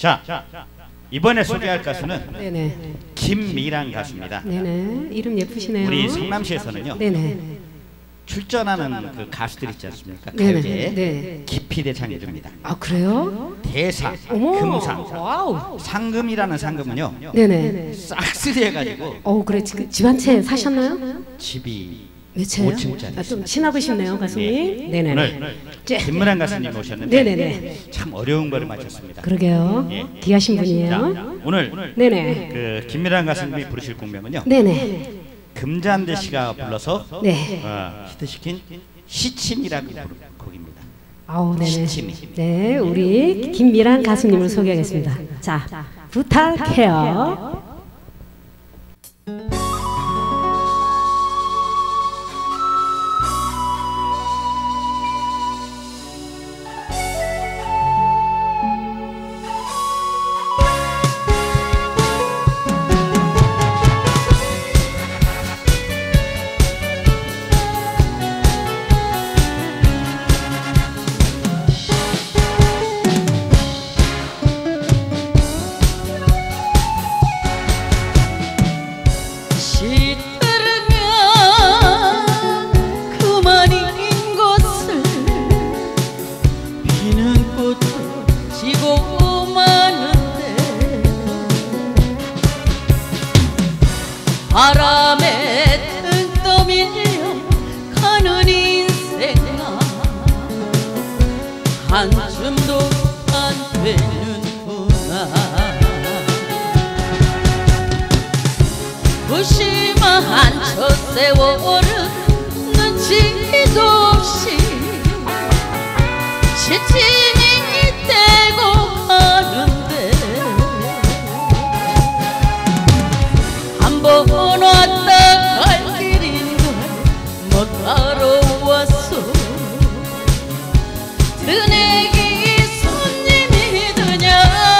자, 이번에 소개할 가수는 네네. 김미란 가수입니다. 네네. 이름 예쁘시네요. 우리 성남시에서는요. 네네. 출전하는 그 가수들 있지 않습니까? 네네. 가요계에 네. 기피대상 이릅니다. 아 그래요? 대상, 어머. 금상, 와우. 상금이라는 상금은요. 네네. 싹쓸이 해가지고 그래. 집 한 채 사셨나요? 집이 몇 채요? 5층짜리. 좀 친하시네요, 가수님. 네네. 오늘 김미란 가수님 오셨는데 네네네. 참 어려운 거를 마쳤습니다. 그러게요. 예. 귀하신 분이에요. 자, 오늘 네네. 그 김미란 가수님이 부르실 곡명은요. 네네. 금잔대 씨가 불러서 네. 히트시킨 시침이라는 곡입니다. 아우 네네. 시침이. 네, 우리 김미란 가수님을 소개하겠습니다. 자, 부탁해요. 바람에 등 떠밀려 가는 인생아 한줌도 안 되는구나. 무심한 저 세월은 눈치도 없이 시침이 떼고 가는데 한번 왔다 갈 길인 걸 못 알아왔어. 드네기 손님이 드냐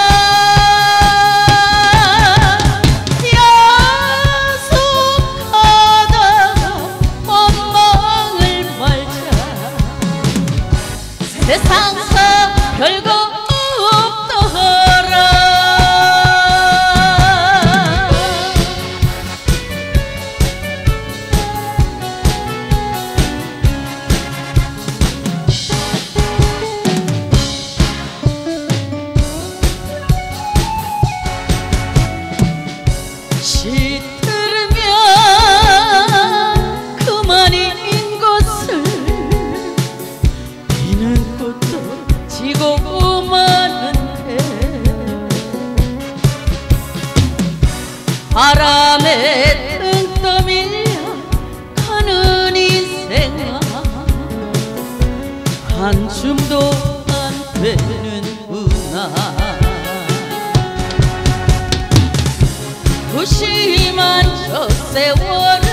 야속하다가 원망을 말자. 세상사 별거 없더라. 시들으면 그만인 것을 피는 꽃도 지고 마는데 바람에 등 떠밀려 가는 인생아 한줌도 안 되는구나. 무심한 저 세월은